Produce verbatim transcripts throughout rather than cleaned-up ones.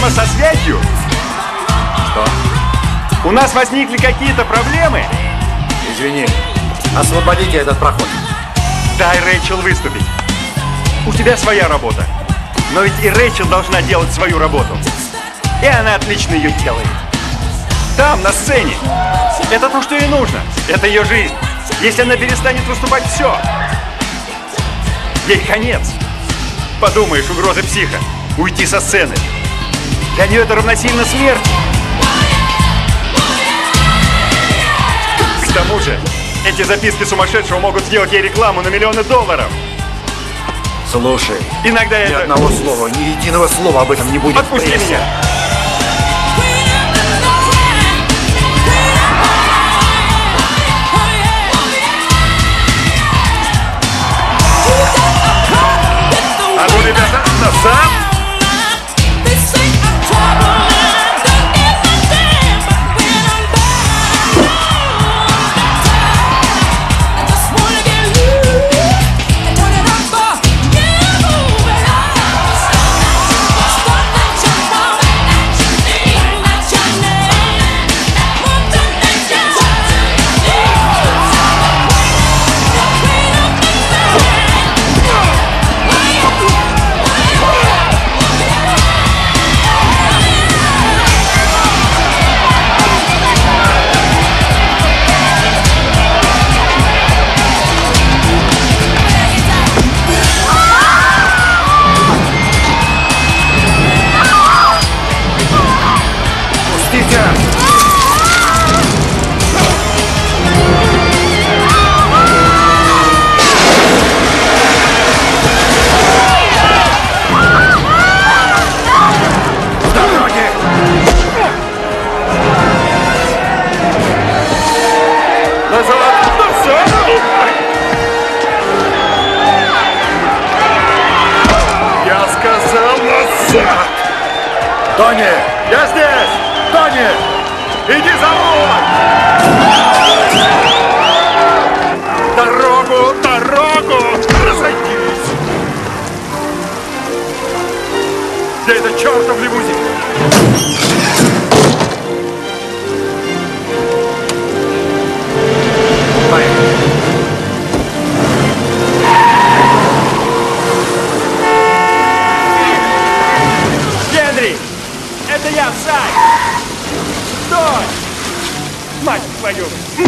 Проблема со связью? Что? У нас возникли какие-то проблемы? Извини. Освободите этот проход. Дай Рэйчел выступить. У тебя своя работа. Но ведь и Рэйчел должна делать свою работу. И она отлично ее делает. Там, на сцене. Это то, что ей нужно. Это ее жизнь. Если она перестанет выступать, все. Ей конец. Подумаешь, угроза психа. Уйти со сцены. Для нее это равносильно смерти. К тому же, эти записки сумасшедшего могут сделать ей рекламу на миллионы долларов. Слушай, иногда ни это... одного слова, ни единого слова об этом не будет. Отпусти меня! А ну, ребята, назад! Тони! Я здесь! Тони! Иди за мной! Дорогу! Дорогу! Разойдись! Где этот чертов лимузин? Поехали. Это я, Зай! Стой! Мать твою!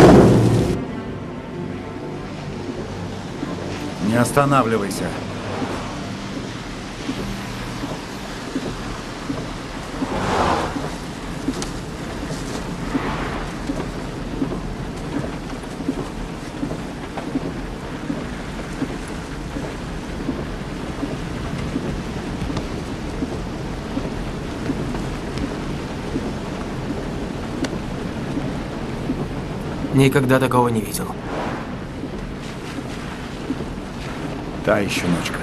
Не останавливайся. Никогда такого не видел. Та еще ночка.